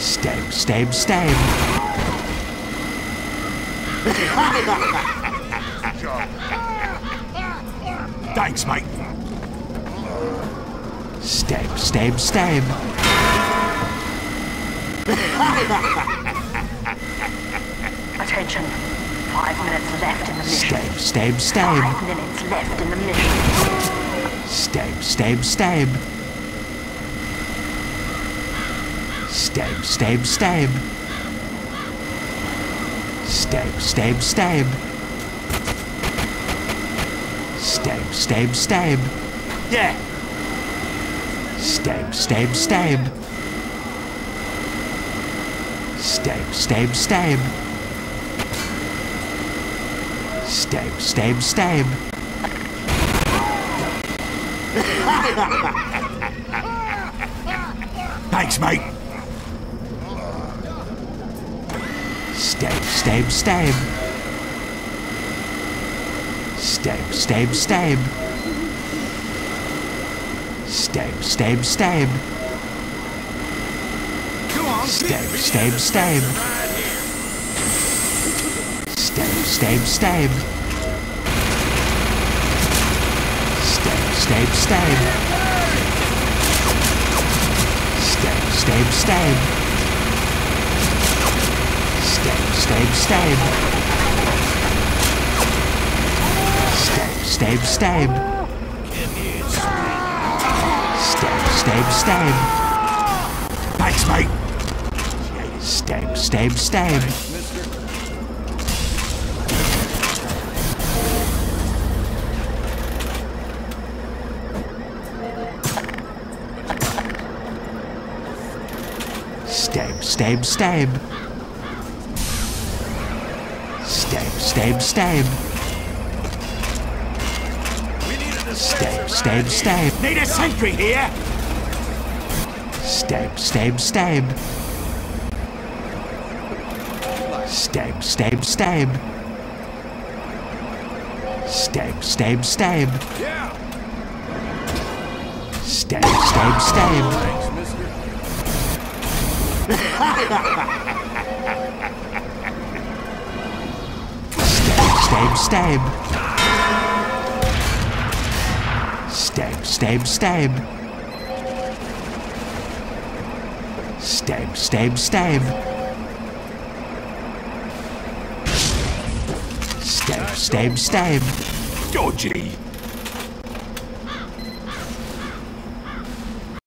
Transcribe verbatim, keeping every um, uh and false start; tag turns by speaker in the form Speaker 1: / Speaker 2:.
Speaker 1: Stab, stab, stab.
Speaker 2: Thanks, mate.
Speaker 1: Stab, stab, stab.
Speaker 3: Attention. Five minutes left in the mission.
Speaker 1: Stab, stab, stab.
Speaker 3: Five minutes left in the mission.
Speaker 1: Stab, stab, stab. Stab, stab, stab. Stab, stab, stab. Stab, stab, stab.
Speaker 2: Yeah.
Speaker 1: Stab, stab, stab. Stab, stab, stab. Stab, stab, stab.
Speaker 2: Thanks, mate.
Speaker 1: Stab, stab, stab. Stab, stab, stab. Stab, stab, stab.
Speaker 2: Come on,
Speaker 1: Stab, stab, stab. Stab, stab, stab. Stab, stab, stab. Stab, stab, stab. Stab, stab, stab. Stab, stab, stab. Stab, stab, stab.
Speaker 2: Thanks, mate.
Speaker 1: Stab, stab, stab. Stab, stab, stab. Stab, stab, stab. Stab, stab, stab.
Speaker 2: Need a sentry here.
Speaker 1: Stab, stab, stab. Stab, stab, stab. Stab, stab, stab.
Speaker 2: Yeah.
Speaker 1: Stab, stab, stab.
Speaker 2: Thanks, mister.
Speaker 1: Stab, stab. Stab, stab, stab. Stab, stab, stab. Stab, stab, stab.
Speaker 2: Dodgy.